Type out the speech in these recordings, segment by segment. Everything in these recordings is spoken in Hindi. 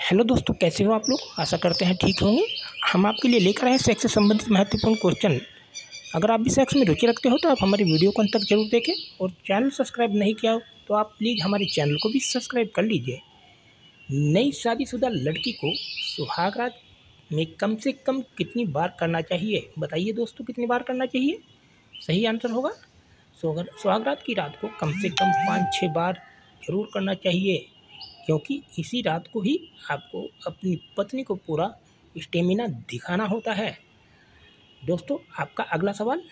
हेलो दोस्तों, कैसे हो आप लोग। आशा करते हैं ठीक होंगे। हम आपके लिए लेकर आए हैं सेक्स से संबंधित महत्वपूर्ण क्वेश्चन। अगर आप भी सेक्स में रुचि रखते हो तो आप हमारी वीडियो को अंत तक जरूर देखें, और चैनल सब्सक्राइब नहीं किया हो तो आप प्लीज़ हमारे चैनल को भी सब्सक्राइब कर लीजिए। नई शादीशुदा लड़की को सुहाग रात में कम से कम कितनी बार करना चाहिए, बताइए दोस्तों, कितनी बार करना चाहिए। सही आंसर होगा सुहाग रात की रात को कम से कम 5-6 बार जरूर करना चाहिए, क्योंकि इसी रात को ही आपको अपनी पत्नी को पूरा स्टेमिना दिखाना होता है। दोस्तों, आपका अगला सवाल,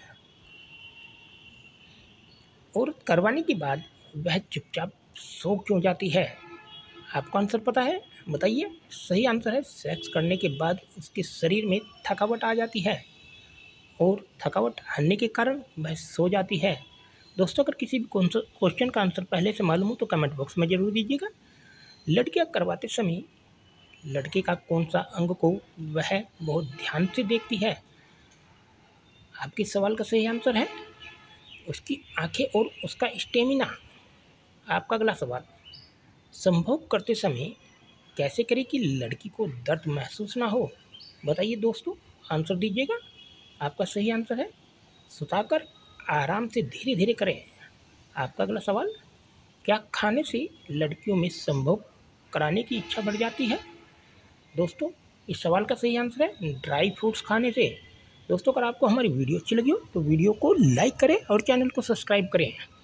और करवाने के बाद वह चुपचाप सो क्यों जाती है। आपको आंसर पता है, बताइए। सही आंसर है, सेक्स करने के बाद उसके शरीर में थकावट आ जाती है, और थकावट आने के कारण वह सो जाती है। दोस्तों, अगर किसी भी क्वेश्चन का आंसर पहले से मालूम हो तो कमेंट बॉक्स में ज़रूर दीजिएगा। लड़कियां करवाते समय लड़के का कौन सा अंग को वह बहुत ध्यान से देखती है। आपके सवाल का सही आंसर है उसकी आंखें और उसका स्टेमिना। आपका अगला सवाल, संभोग करते समय कैसे करें कि लड़की को दर्द महसूस ना हो, बताइए दोस्तों, आंसर दीजिएगा। आपका सही आंसर है सुताकर आराम से धीरे धीरे करें। आपका अगला सवाल, क्या खाने से लड़कियों में संभोग कराने की इच्छा बढ़ जाती है। दोस्तों, इस सवाल का सही आंसर है ड्राई फ्रूट्स खाने से। दोस्तों, अगर आपको हमारी वीडियो अच्छी लगी हो तो वीडियो को लाइक करें और चैनल को सब्सक्राइब करें।